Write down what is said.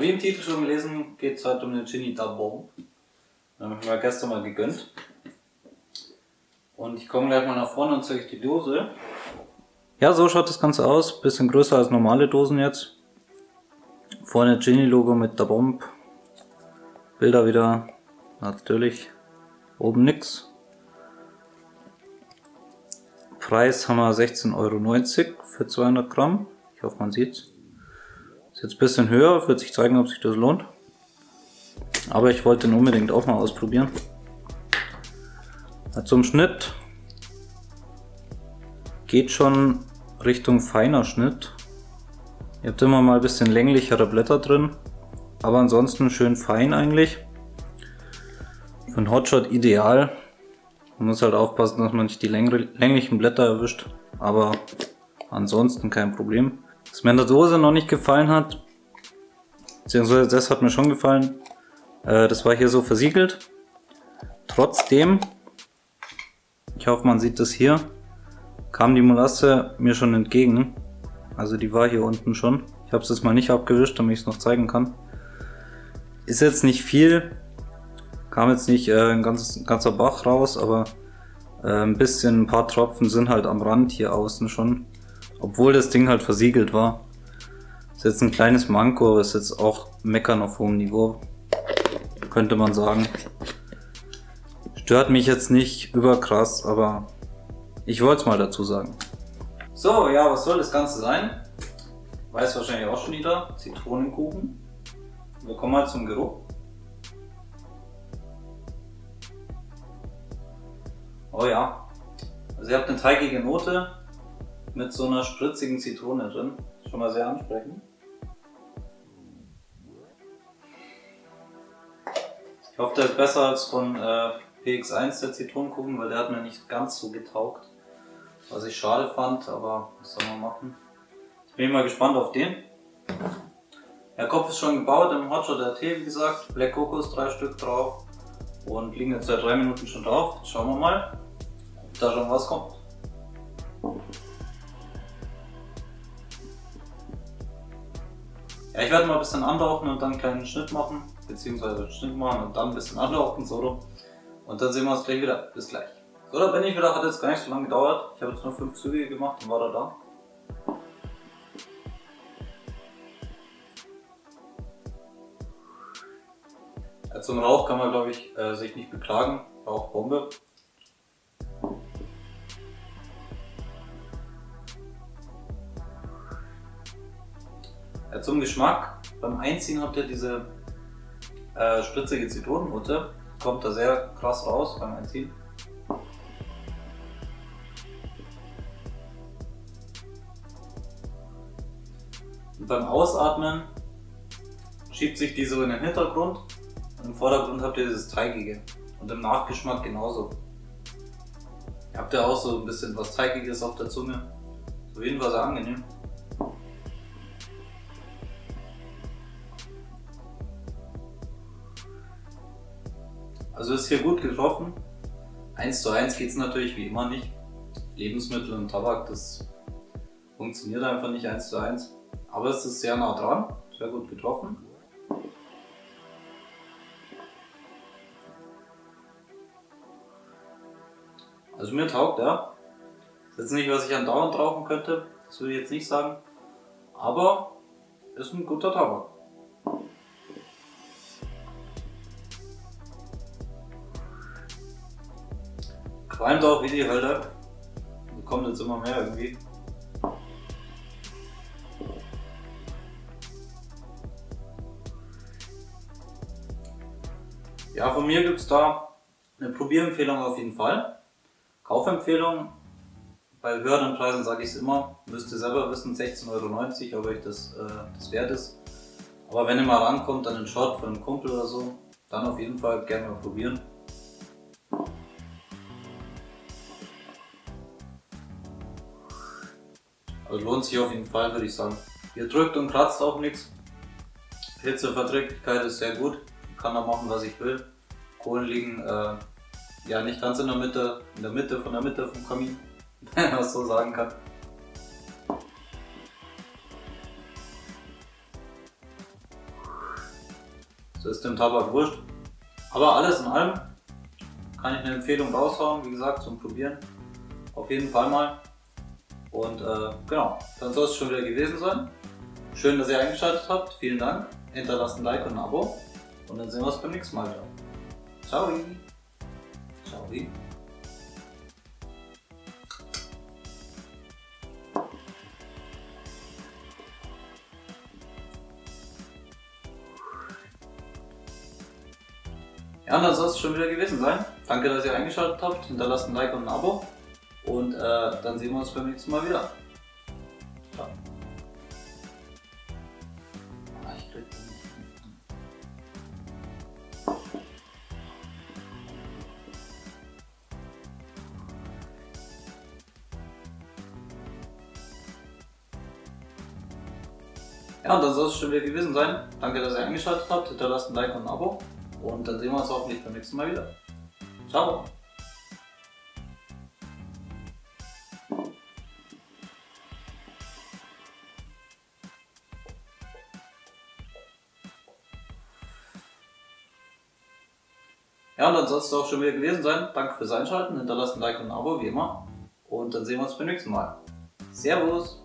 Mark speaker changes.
Speaker 1: Ja, wie im Titel schon gelesen, geht es heute um den Genie Da Bombe. Den habe ich mir gestern mal gegönnt. Und ich komme gleich mal nach vorne und zeige euch die Dose. Ja, so schaut das Ganze aus. Bisschen größer als normale Dosen jetzt. Vorne Genie-Logo mit Da Bombe. Bilder wieder. Natürlich. Oben nix. Preis haben wir 16,90 € für 200 Gramm. Ich hoffe, man sieht's. Ist jetzt ein bisschen höher, wird sich zeigen, ob sich das lohnt. Aber ich wollte den unbedingt auch mal ausprobieren. Zum Schnitt geht schon Richtung feiner Schnitt. Ihr habt immer mal ein bisschen länglichere Blätter drin, aber ansonsten schön fein eigentlich. Für einen Hotshot ideal. Man muss halt aufpassen, dass man nicht die länglichen Blätter erwischt, aber ansonsten kein Problem. Was mir in der Dose noch nicht gefallen hat, beziehungsweise das hat mir schon gefallen, das war hier so versiegelt. Trotzdem, ich hoffe man sieht das hier, kam die Molasse mir schon entgegen. Also die war hier unten schon. Ich habe es jetzt mal nicht abgewischt, damit ich es noch zeigen kann. Ist jetzt nicht viel. Kam jetzt nicht ein ganzer Bach raus, aber ein paar Tropfen sind halt am Rand hier außen schon. Obwohl das Ding halt versiegelt war. Ist jetzt ein kleines Manko, aber ist jetzt auch meckern auf hohem Niveau. Könnte man sagen. Stört mich jetzt nicht überkrass, aber ich wollte es mal dazu sagen. So, ja, was soll das Ganze sein? Weiß wahrscheinlich auch schon jeder. Zitronenkuchen. Wir kommen mal zum Geruch. Oh ja, also ihr habt eine teigige Note mit so einer spritzigen Zitrone drin. Schon mal sehr ansprechend. Ich hoffe, der ist besser als von PX1, der Zitronenkuchen, weil der hat mir nicht ganz so getaugt. Was ich schade fand, aber was soll man machen. Ich bin mal gespannt auf den. Der Kopf ist schon gebaut im Hotshot RT, wie gesagt. Black Kokos 3 Stück drauf. Und liegen jetzt seit 3 Minuten schon drauf. Jetzt schauen wir mal, ob da schon was kommt. Ja, ich werde mal ein bisschen anrauchen und dann einen kleinen Schnitt machen. Beziehungsweise einen Schnitt machen und dann ein bisschen anrauchen, so. Und dann sehen wir uns gleich wieder. Bis gleich. So, da bin ich wieder. Hat jetzt gar nicht so lange gedauert. Ich habe jetzt nur 5 Züge gemacht und war da. Zum Rauch kann man, glaube ich, sich nicht beklagen. Rauchbombe. Zum Geschmack. Beim Einziehen habt ihr diese spritzige Zitronennote. Kommt da sehr krass raus beim Einziehen. Und beim Ausatmen schiebt sich die so in den Hintergrund. Und im Vordergrund habt ihr dieses Teigige und im Nachgeschmack genauso. Ihr habt ja auch so ein bisschen was Teigiges auf der Zunge. Auf jeden Fall sehr angenehm. Also ist hier gut getroffen. 1:1 geht es natürlich wie immer nicht. Lebensmittel und Tabak, das funktioniert einfach nicht 1:1. Aber es ist sehr nah dran, sehr gut getroffen. Also mir taugt er. Ist jetzt nicht, was ich andauernd rauchen könnte, das würde ich jetzt nicht sagen. Aber ist ein guter Tabak. Qualmt auch wie die Hölle. Kommt jetzt immer mehr irgendwie. Ja, von mir gibt es da eine Probierempfehlung auf jeden Fall. Kaufempfehlung, bei höheren Preisen sage ich es immer, müsst ihr selber wissen, 16,90 €, ob euch das wert ist. Aber wenn ihr mal rankommt an den Shot von einem Kumpel oder so, dann auf jeden Fall gerne mal probieren. Also lohnt sich auf jeden Fall, würde ich sagen. Ihr drückt und kratzt auch nichts. Hitzeverträglichkeit ist sehr gut. Ich kann da machen, was ich will. Kohlen liegen ja nicht ganz in der Mitte von der Mitte vom Kamin, wenn man es so sagen kann. Das ist dem Tabak wurscht. Aber alles in allem kann ich eine Empfehlung raushauen, wie gesagt, zum Probieren. Auf jeden Fall mal. Und genau, dann soll es schon wieder gewesen sein. Schön, dass ihr eingeschaltet habt. Vielen Dank. Hinterlasst ein Like und ein Abo. Und dann sehen wir uns beim nächsten Mal wieder. Ciao. Ciao. Ja, und dann soll es schon wieder gewesen sein. Danke, dass ihr eingeschaltet habt. Hinterlasst ein Like und ein Abo. Und dann sehen wir uns beim nächsten Mal wieder. Ciao. Ja, und dann soll es schon wieder gewesen sein. Danke, dass ihr eingeschaltet habt. Hinterlasst ein Like und ein Abo. Und dann sehen wir uns hoffentlich beim nächsten Mal wieder. Ciao. Ja, und dann soll es auch schon wieder gewesen sein. Danke fürs Einschalten. Hinterlasst ein Like und ein Abo, wie immer. Und dann sehen wir uns beim nächsten Mal. Servus.